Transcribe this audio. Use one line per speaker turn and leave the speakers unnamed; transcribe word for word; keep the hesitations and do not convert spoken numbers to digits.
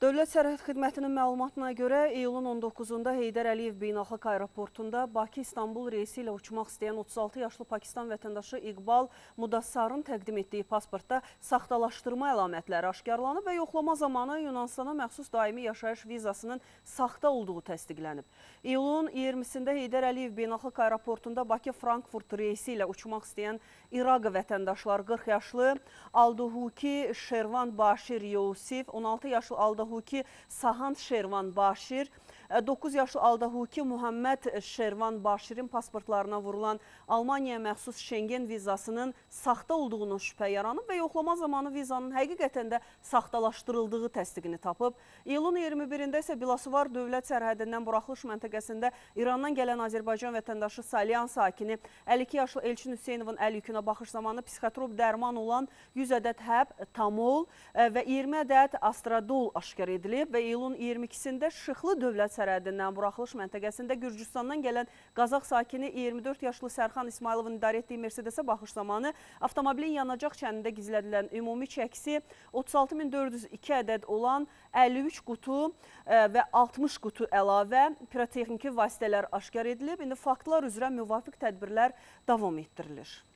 Dövlət Sərhəd Xidmətinin məlumatına görə iyulun on doqquzunda Heydər Əliyev Beynəlxalq Aeroportunda Bakı-İstanbul reysi ilə uçmaq istəyən otuz altı yaşlı Pakistan vətəndaşı İqbal Mudassarın təqdim etdiyi pasportda saxtalaşdırma əlamətləri aşkarlanıb və yoxlama zamanı Yunanistana məxsus daimi yaşayış vizasının saxta olduğu təsdiqlənib. İyulun iyirmisində Heydər Əliyev Beynəlxalq Aeroportunda Bakı-Frankfurt reysi ilə uçmaq istəyən İraq vətəndaşlar qırx yaşlı Alduhuki Şervan Başir Yusif, on altı yaşlı Alduhuki Sahand Şervan Başir, doqquz yaşlı Alduhuki Muhammed Şervan Başirin pasportlarına vurulan Almaniyaya məxsus Şengen vizasının saxta olduğunu şübhə yaranıb və yoxlama zamanı vizanın həqiqətən də saxtalaşdırıldığı təsdiqini tapıb. İyulun iyirmi birində isə Biləsuvar dövlət sərhədindən buraxılış məntəqəsində İrandan gələn Azərbaycan vətəndaşı Salyan sakini əlli iki yaşlı Elçin Hüseynovun əl yükünə baxış zamanı psixotrop dərman olan yüz ədəd həb, tamol və iyirmi ədəd astradol aşkar edilib və iyulun iyirmi ikisində Şıxlı dövlət sərhədindən buraxılış məntəqəsində Gürcüstandan gələn Qazax sakini iyirmi dörd yaşlı Sərxan İsmayılovun idarə etdiyi Mercedesə baxış zamanı avtomobilin yanacaq çənində gizlədilən ümumi çəkisi otuz altı min dörd yüz iki ədəd olan əlli üç qutu və altmış qutu əlavə pirotexniki vasitələr aşkar edilib. İndi faktlar üzrə müvafiq tədbirlər davam etdirilir.